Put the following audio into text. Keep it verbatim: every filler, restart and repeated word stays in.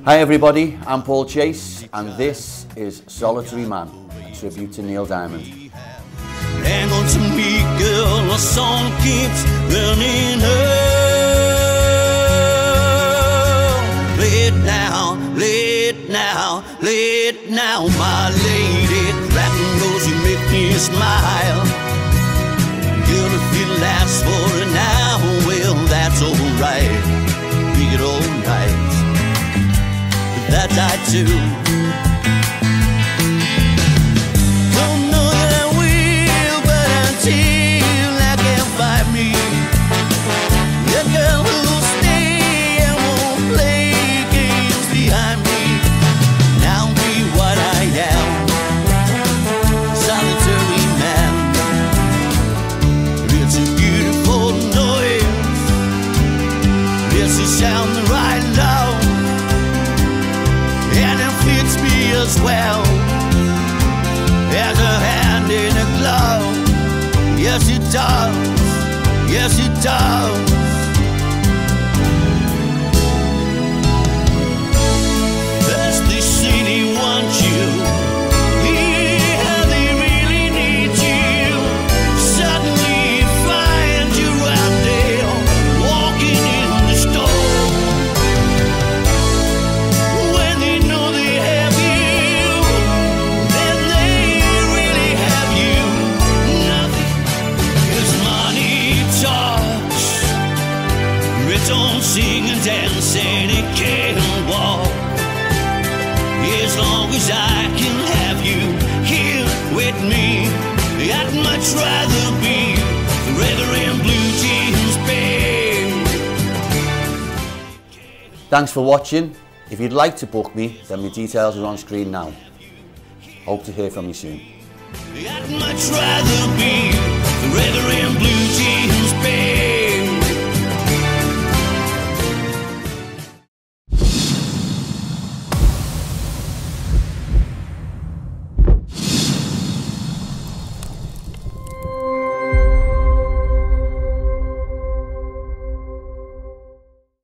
Hi everybody, I'm Paul Chase and this is Solitary Man, a tribute to Neil Diamond. Hang on to me, girl, the song keeps running on. Lay it now, lay it now, lay it now, my lady. Clapping those, you make me smile. Girl, if it lasts for an hour, well, that's alright. Be it alright. That I do. Don't know that I will, but until I can find me a girl who'll stay and won't play games behind me. Now be what I am, solitary man. It's a beautiful noise. It's a sound right loud. And it fits me as well as a hand in a glove. Yes it does, yes it does. Does this city want you? Yeah, they really need you. Suddenly you find you out there, walking in the store. Don't sing and dance and it can't walk. As long as I can have you here with me, I'd much rather be forever in blue jeans, babe. Thanks for watching. If you'd like to book me, then my details are on screen now. Hope to hear from you soon. I'd much rather be forever in blue